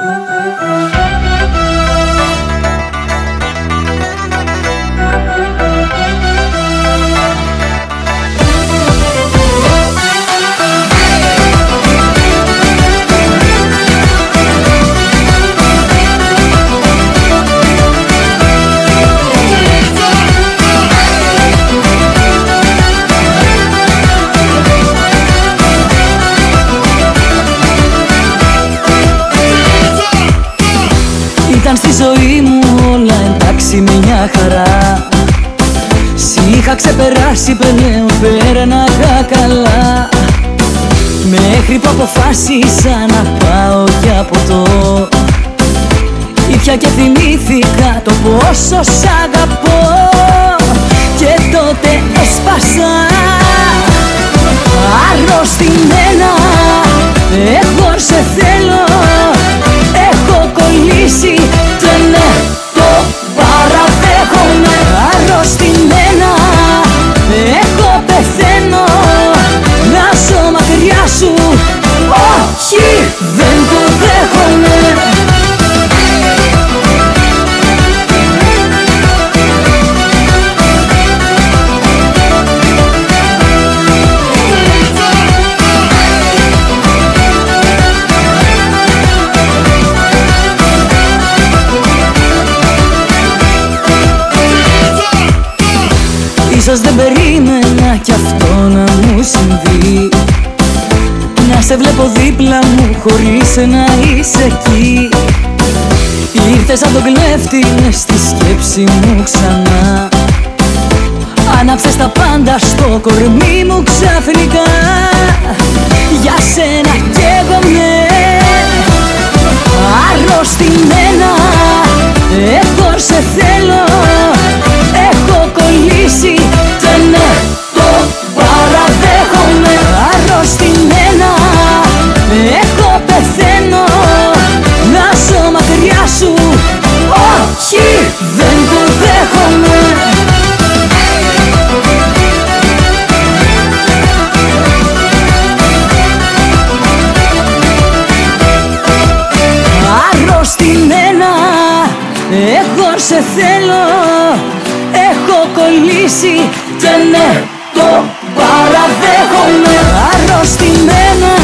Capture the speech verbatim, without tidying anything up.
Ήταν στη ζωή μου όλα εντάξει με μια χαρά. Σ' είχα ξεπεράσει πλέον, πέρναγα καλά. Μέχρι που αποφάσισα να πάω για ποτό. Ήπια και θυμήθηκα το πόσο σ' αγαπώ. Και τότε έσπασα αρρωστημένα. Εγώ σε θέλω, έχω κολλήσει και ναι, το παραδέχομαι. Αρρωστημένα, εγώ πεθαίνω. Να ζω μακριά σου, όχι, δεν το δέχομαι. Ίσως δεν περίμενα κι αυτό να μου συμβεί. Να σε βλέπω δίπλα μου χωρίς να είσαι εκεί. Ήρθες σαν τον κλέφτη μες στη σκέψη μου ξανά. Άναψες τα πάντα στο κορμί μου ξαφνικά. Για σένα καίγομαι αρρωστημένα. Εγώ σε θέλω, έχω κολλήσει και ναι, το παραδέχομαι. Αρρωστημένα, εγώ πεθαίνω. Να ζω μακριά σου, όχι, δεν το δέχομαι. Αρρωστημένα, εγώ σε θέλω, έχω κολλήσει και ναι, το παραδέχομαι. Αρρωστημένα,